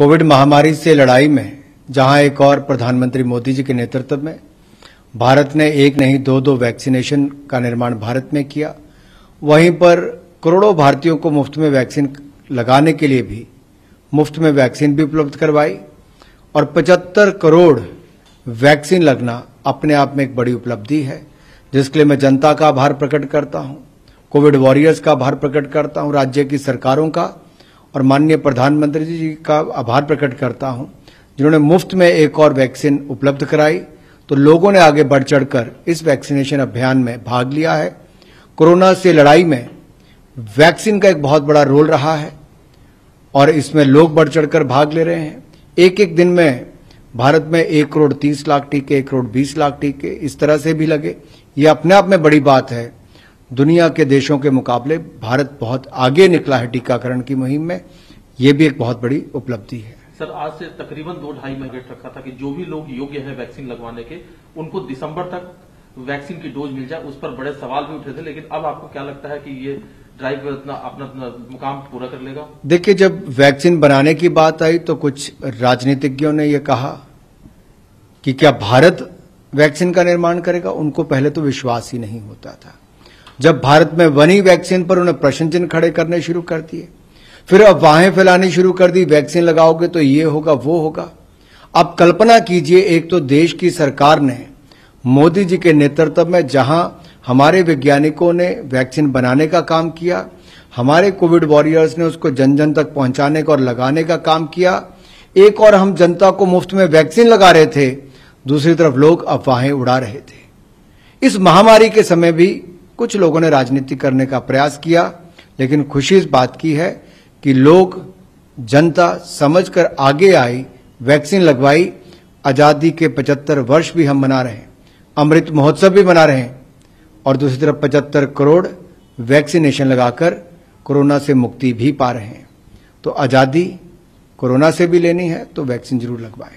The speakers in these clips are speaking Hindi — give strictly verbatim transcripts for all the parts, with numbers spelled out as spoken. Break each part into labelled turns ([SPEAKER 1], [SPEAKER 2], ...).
[SPEAKER 1] कोविड महामारी से लड़ाई में जहां एक और प्रधानमंत्री मोदी जी के नेतृत्व में भारत ने एक नहीं दो दो वैक्सीनेशन का निर्माण भारत में किया, वहीं पर करोड़ों भारतीयों को मुफ्त में वैक्सीन लगाने के लिए भी मुफ्त में वैक्सीन भी उपलब्ध करवाई और पचहत्तर करोड़ वैक्सीन लगना अपने आप में एक बड़ी उपलब्धि है, जिसके लिए मैं जनता का आभार प्रकट करता हूं, कोविड वॉरियर्स का आभार प्रकट करता हूं, राज्य की सरकारों का और माननीय प्रधानमंत्री जी का आभार प्रकट करता हूं, जिन्होंने मुफ्त में एक और वैक्सीन उपलब्ध कराई। तो लोगों ने आगे बढ़ चढ़कर इस वैक्सीनेशन अभियान में भाग लिया है। कोरोना से लड़ाई में वैक्सीन का एक बहुत बड़ा रोल रहा है और इसमें लोग बढ़ चढ़कर भाग ले रहे हैं। एक एक दिन में भारत में एक करोड़ तीस लाख टीके, एक करोड़ बीस लाख टीके इस तरह से भी लगे। ये अपने आप में बड़ी बात है। दुनिया के देशों के मुकाबले भारत बहुत आगे निकला है टीकाकरण की मुहिम में। ये भी एक बहुत बड़ी उपलब्धि है।
[SPEAKER 2] सर, आज से तकरीबन दो ढाई महीने रखा था कि जो भी लोग योग्य है वैक्सीन लगवाने के, उनको दिसंबर तक वैक्सीन की डोज मिल जाए। उस पर बड़े सवाल भी उठे थे, लेकिन अब आपको क्या लगता है कि ये ड्राइव अपना अपना मुकाम पूरा कर लेगा?
[SPEAKER 1] देखिए, जब वैक्सीन बनाने की बात आई तो कुछ राजनीतिज्ञों ने यह कहा कि क्या भारत वैक्सीन का निर्माण करेगा। उनको पहले तो विश्वास ही नहीं होता था। जब भारत में बनी वैक्सीन पर उन्हें प्रश्न चिन्ह खड़े करने शुरू कर दिए, फिर अफवाहें फैलानी शुरू कर दी, वैक्सीन लगाओगे तो ये होगा वो होगा। अब कल्पना कीजिए, एक तो देश की सरकार ने मोदी जी के नेतृत्व में जहां हमारे वैज्ञानिकों ने वैक्सीन बनाने का काम किया, हमारे कोविड वॉरियर्स ने उसको जन जन तक पहुंचाने का और लगाने का काम किया, एक और हम जनता को मुफ्त में वैक्सीन लगा रहे थे, दूसरी तरफ लोग अफवाहें उड़ा रहे थे। इस महामारी के समय भी कुछ लोगों ने राजनीति करने का प्रयास किया, लेकिन खुशी इस बात की है कि लोग, जनता समझकर आगे आई, वैक्सीन लगवाई। आजादी के पचहत्तर वर्ष भी हम मना रहे हैं, अमृत महोत्सव भी मना रहे हैं और दूसरी तरफ पचहत्तर करोड़ वैक्सीनेशन लगाकर कोरोना से मुक्ति भी पा रहे हैं। तो आजादी कोरोना से भी लेनी है तो वैक्सीन जरूर लगवाएं।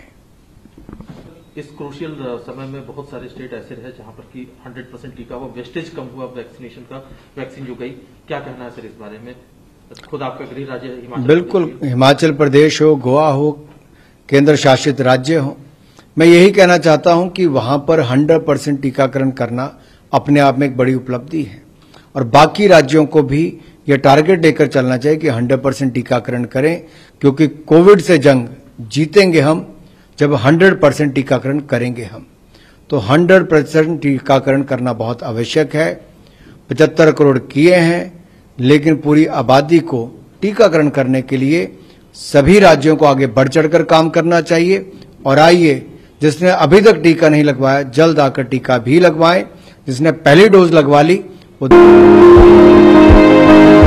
[SPEAKER 2] इस क्रूशियल समय में बहुत सारे स्टेट ऐसे रहे जहां पर कि सौ परसेंट टीका हुआ, वेस्टेज कम हुआ वैक्सीनेशन का, वैक्सीन जो गई, क्या कहना है सर इस बारे में? खुद आपका गृह राज्य हिमाचल
[SPEAKER 1] बिल्कुल, हिमाचल प्रदेश हो, गोवा हो, केंद्र शासित राज्य हो, मैं यही कहना चाहता हूं कि वहां पर सौ परसेंट टीकाकरण करना अपने आप में एक बड़ी उपलब्धि है और बाकी राज्यों को भी यह टारगेट लेकर चलना चाहिए कि सौ परसेंट टीकाकरण करें, क्योंकि कोविड से जंग जीतेंगे हम जब सौ परसेंट टीकाकरण करेंगे हम। तो सौ परसेंट टीकाकरण करना बहुत आवश्यक है। पचहत्तर करोड़ किए हैं, लेकिन पूरी आबादी को टीकाकरण करने के लिए सभी राज्यों को आगे बढ़ चढ़कर काम करना चाहिए। और आइए, जिसने अभी तक टीका नहीं लगवाया जल्द आकर टीका भी लगवाएं। जिसने पहली डोज लगवा ली वो